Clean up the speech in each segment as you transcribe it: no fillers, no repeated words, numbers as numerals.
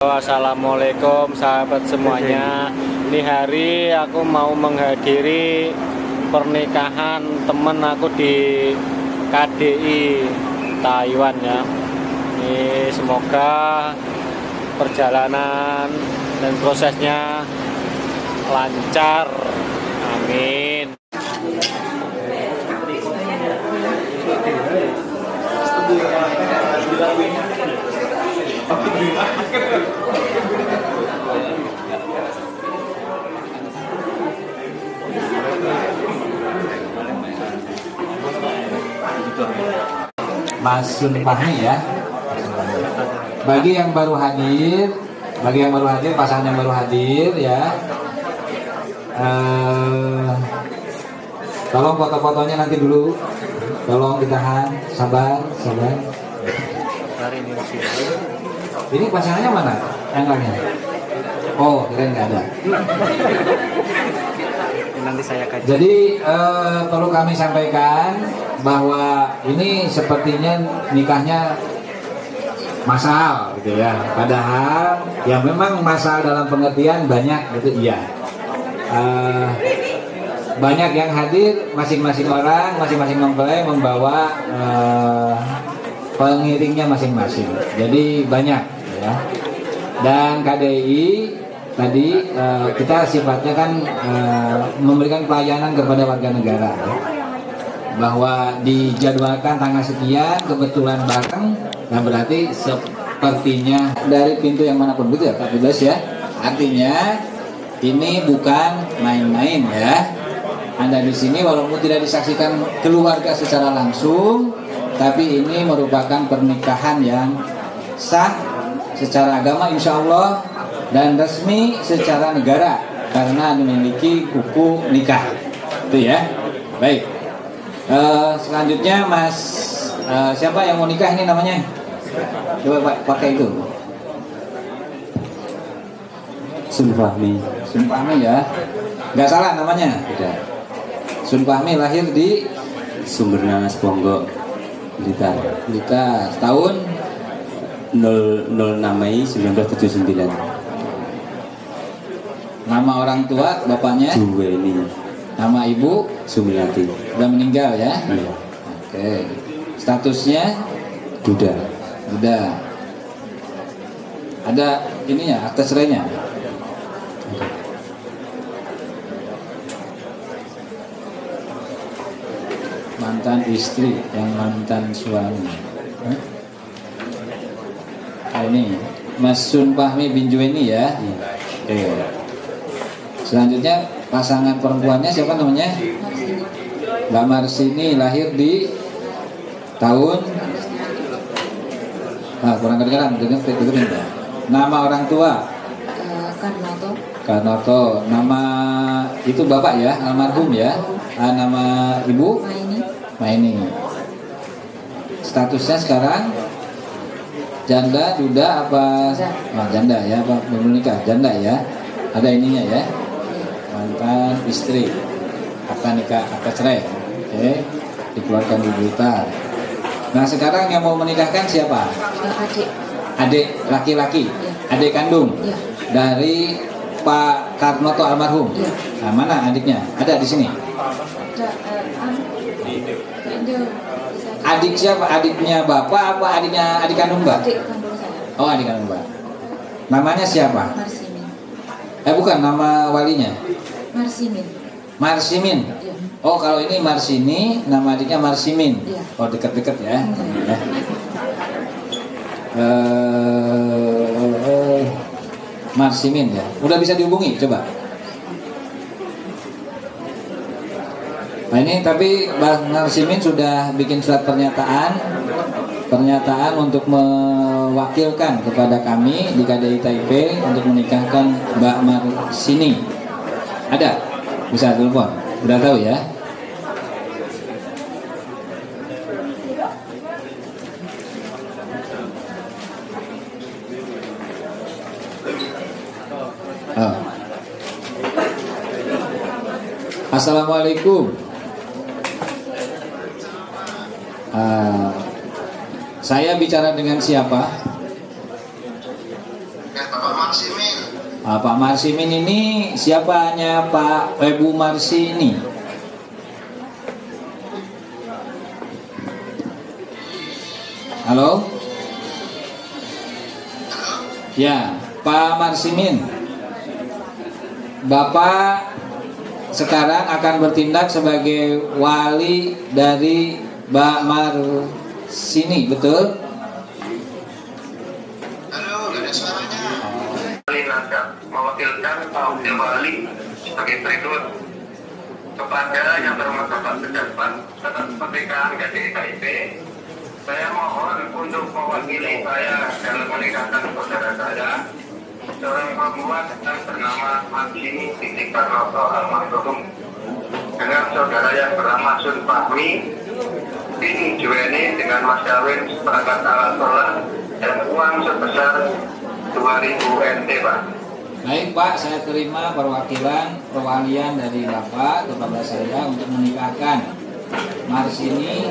Assalamualaikum sahabat semuanya. Ini hari aku mau menghadiri pernikahan temen aku di KDI Taiwan ya. Ini semoga perjalanan dan prosesnya lancar. Amin. Mas Sun Fahmi ya. Bagi yang baru hadir, pasangan yang baru hadir ya, tolong foto-fotonya nanti dulu. Tolong ditahan, sabar. Ini pasangannya mana? Yang lainnya? Oh, kira nggak ada. Nanti saya kaji. Jadi perlu kami sampaikan bahwa ini sepertinya nikahnya massal gitu ya. Padahal ya memang massal dalam pengertian banyak gitu iya. Banyak yang hadir, masing-masing orang, masing-masing mempelai membawa pengiringnya masing-masing. Jadi banyak ya. Dan KDI tadi kita sifatnya kan memberikan pelayanan kepada warga negara ya. Bahwa dijadwalkan tanggal sekian kebetulan bareng, nah berarti sepertinya dari pintu yang manapun gitu ya Pak Bebas ya. Artinya ini bukan main-main ya. Anda di sini walaupun tidak disaksikan keluarga secara langsung, tapi ini merupakan pernikahan yang sah secara agama insya Allah dan resmi secara negara karena memiliki buku nikah itu ya. Baik, selanjutnya Mas siapa yang mau nikah ini namanya? Coba Pak pakai itu. Sun Fahmi. Sun Fahmi ya, nggak salah namanya. Tidak. Sun Fahmi lahir di Sumbernanas Ponggok, Blitar. Tahun 06 Mei 1979. Nama orang tua bapaknya? Juweni. Nama ibu? Sumiati. Sudah meninggal ya? Iya. Oke. Statusnya? Duda. Ada ininya, akte cerainya? Mantan istri yang mantan suami. Ini Mas Sun Fahmi bin Juweni ya. Oke. Selanjutnya pasangan perempuannya siapa namanya? Mbak Marsini lahir di tahun kurang kedengaran, dengerin. Nama orang tua? Karnoto. Nama itu bapak ya, almarhum ya. Nama ibu? Maini. Statusnya sekarang janda, duda apa? Janda ya, apa belum nikah? Janda ya. Ada ininya ya. Mantan istri. Akta nikah, akta cerai. Oke. Dikeluarkan di Blitar. Nah, sekarang yang mau menikahkan siapa? Adik laki-laki. Adik kandung. Dari Pak Karnoto almarhum. Nah, mana adiknya? Ada di sini. Adik siapa? Adiknya bapak apa adiknya adik kandung mbak? Adik kandung saya. Oh, adik kandung mbak. Namanya siapa? Marsimin. Bukan nama walinya. Marsimin. Ya. Oh, kalau ini Marsini, nama adiknya Marsimin. Ya. Oh, dekat-dekat ya. Ya. Marsimin ya. Udah bisa dihubungi, coba. Nah ini tapi Bang Marsimin sudah bikin surat pernyataan untuk mewakilkan kepada kami di KDI Taipei untuk menikahkan Mbak Marsini. Ada? Bisa telepon? Udah tahu ya? Oh. Assalamualaikum. Saya bicara dengan siapa? Marsimin. Pak Marsimin ini siapanya Pak Ibu Marsini? Halo? Ya, Pak Marsimin. Bapak sekarang akan bertindak sebagai wali dari Mbak Marsini, betul? Halo, gak ada suaranya. Mewakilkan Pak Wakil Wali sebagai berikut. Kepada yang bermartabat pejabat atas pernikahan KDIP, saya mohon untuk mewakili saya dalam menikahkan saudara saya, seorang perempuan yang bernama Marsini binti Karnoto almarhum, dengan saudara yang bernama Sun Fahmi bin Juweni dengan mas kawin seperangkat alat sholat dan uang sebesar 2.000 NT, Pak. Baik Pak, saya terima perwalian dari Bapak kepada saya untuk menikahkan Marsini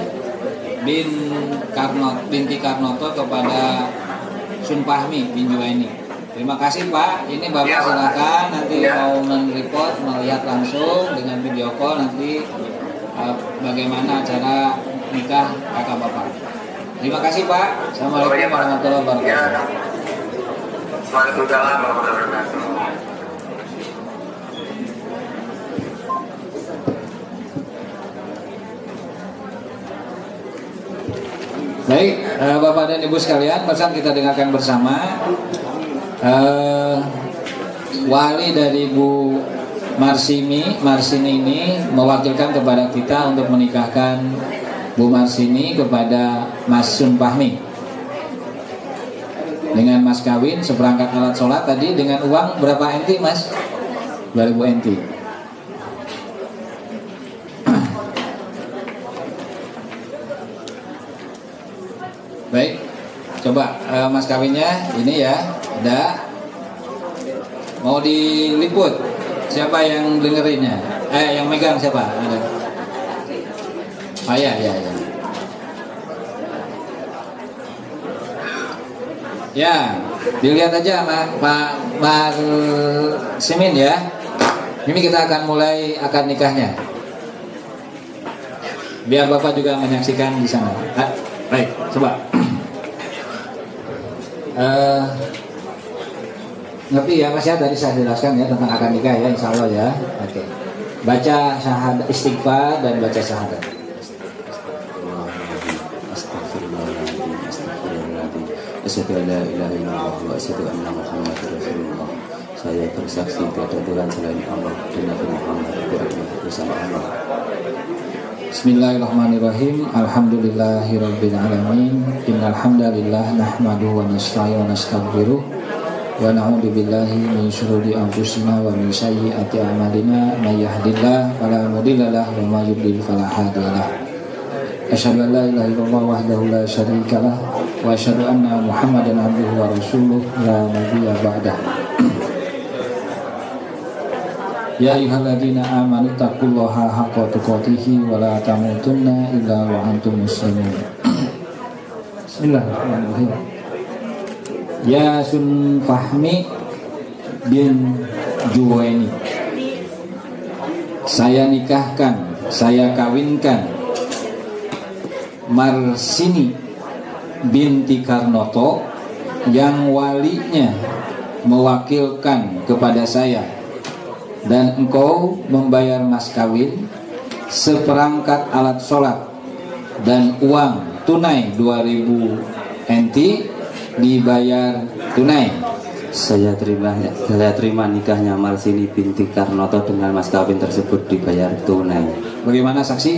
binti Karnoto kepada Sun Fahmi bin Juweni. Terima kasih Pak. Ini Bapak silakan nanti mau men-report, melihat langsung dengan video call nanti bagaimana acara nikah kakak Bapak. Terima kasih Pak. Assalamualaikum warahmatullahi wabarakatuh. Waalaikumsalam warahmatullahi wabarakatuh. Baik, Bapak dan Ibu sekalian, pesan kita dengarkan bersama. Wali dari Bu Marsini ini mewakilkan kepada kita untuk menikahkan Bu Marsini kepada Mas Sun Fahmi dengan mas kawin seperangkat alat sholat tadi dengan uang berapa NT Mas? 2000 NT. Baik, coba mas kawinnya ini ya, ada mau diliput. Siapa yang dengerinnya? Yang megang siapa? Ada. Oh ya. Ya, dilihat aja Pak Marsimin ya. Ini kita akan mulai akad nikahnya. Biar Bapak juga menyaksikan di sana. Baik, coba. Ngerti ya Mas ya, tadi saya jelaskan ya tentang akad nikah ya, insya Allah ya. Oke. Baca syahadat istighfar dan baca syahadat. Asyhadu an la ilaha illallah wa asyhadu anna Muhammadar Rasulullah. Saya bersaksi tiada Tuhan selain Allah dan Nabi Muhammad adalah utusan Allah. Bismillahirrahmanirrahim. Alhamdulillahirabbil alamin. Innal hamdalillah nahmaduhu wa nasta'inu wa nastaghfiruh wa na'udzu billahi min syururi anfusina wa min sayyiati a'malina. May yahdihillahu fala mudilla lahu wa may yudlil fala hadiya lahu. Asyhadu an la ilaha illallah wahdahu la syarika lah wa asyhadu anna Muhammadan abduhu wa rasuluh la nabiyya ba'dah. Ya ayyuhalladzina amanu taqullaha haqqa tuqatih wa la tamutunna illa wa antum muslimun. Bismillahirrahmanirrahim. Ya Sun Fahmi bin Juweni, saya nikahkan, saya kawinkan Marsini binti Karnoto yang walinya mewakilkan kepada saya, dan engkau membayar mas kawin seperangkat alat sholat dan uang tunai 2000 NT dibayar tunai. Saya terima nikahnya Marsini binti Karnoto dengan mas kawin tersebut dibayar tunai. Bagaimana saksi?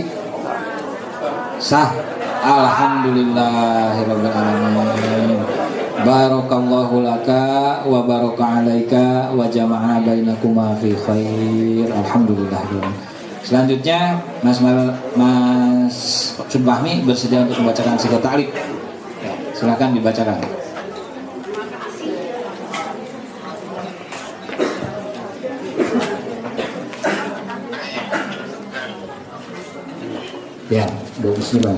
Sah. Alhamdulillahirabbil alamin. Barakallahu laka wa baraka alaika wa jama'a bainakuma fi khair. Alhamdulillah. Selanjutnya Mas Sun Fahmi bersedia untuk membacakan sigat ta'liq. Ya, silakan dibacakan. Ya, bismillah.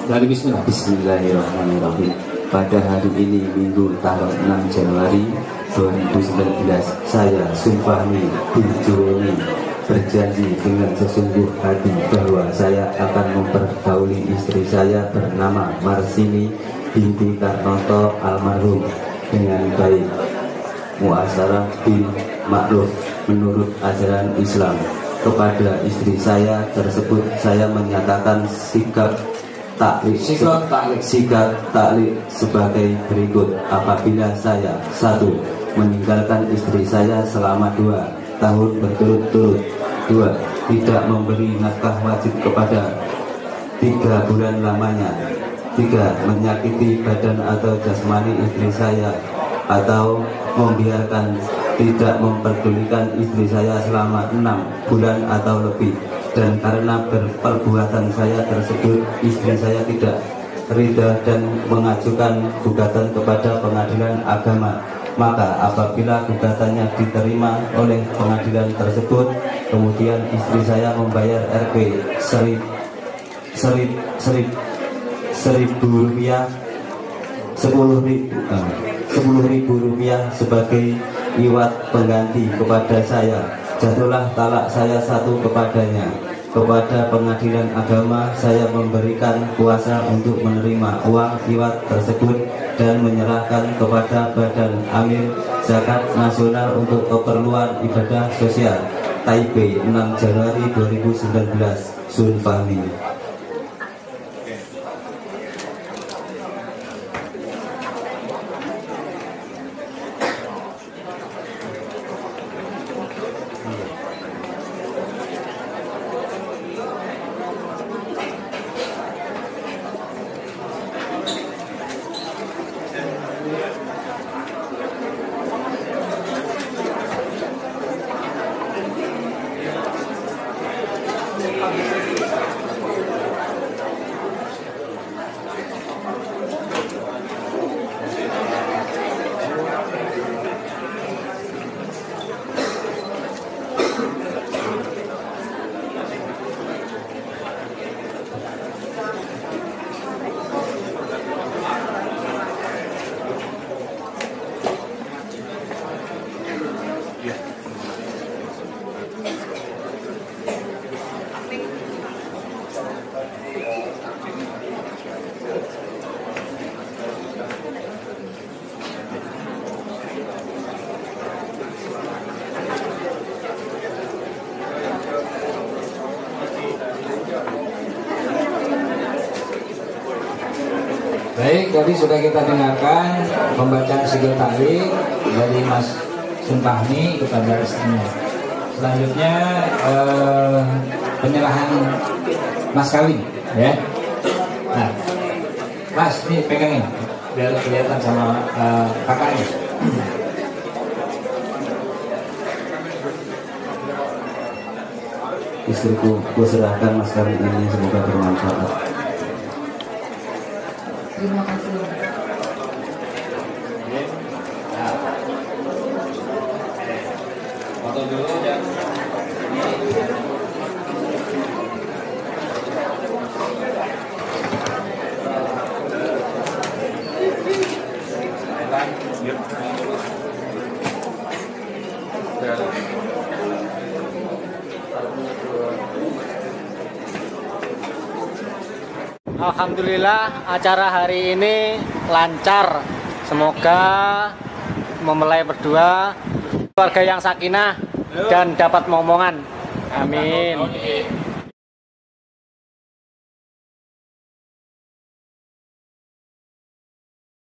Dari Bismillah. Bismillahirrahmanirrahim. Pada hari ini Minggu tanggal 6 Januari 2019, saya Sunfahmi bin Juweni berjanji dengan sesungguh hati bahwa saya akan mempergauli istri saya bernama Marsini binti Karnoto almarhum dengan baik, muasyarah bin ma'ruf menurut ajaran Islam. Kepada istri saya tersebut saya menyatakan sikap taklik sebagai berikut. Apabila saya 1. meninggalkan istri saya selama 2 tahun berturut-turut, 2. tidak memberi nafkah wajib kepada 3 bulan lamanya, 3. menyakiti badan atau jasmani istri saya atau membiarkan tidak memperdulikan istri saya selama 6 bulan atau lebih, dan karena perbuatan saya tersebut istri saya tidak ridha dan mengajukan gugatan kepada pengadilan agama. Maka apabila gugatannya diterima oleh pengadilan tersebut, kemudian istri saya membayar Rp 10.000 rupiah sebagai iwat pengganti kepada saya. Jatuhlah talak saya 1 kepadanya. Kepada pengadilan agama saya memberikan kuasa untuk menerima uang iwat tersebut dan menyerahkan kepada Badan Amil Zakat Nasional untuk keperluan ibadah sosial. Taipei, 6 Januari 2019. Sun Fahmi. Baik, tadi sudah kita dengarkan pembacaan sigil tahlil dari Mas Sunfahmi kepada istrinya. Selanjutnya penyerahan mas kawin, ya. Nah, Mas, ini pegangin biar kelihatan sama kakaknya. Istriku, kuserahkan mas kawin ini, semoga bermanfaat. Terima kasih. Foto dulu ya. Alhamdulillah acara hari ini lancar. Semoga mempelai berdua keluarga yang sakinah dan dapat momongan. Amin.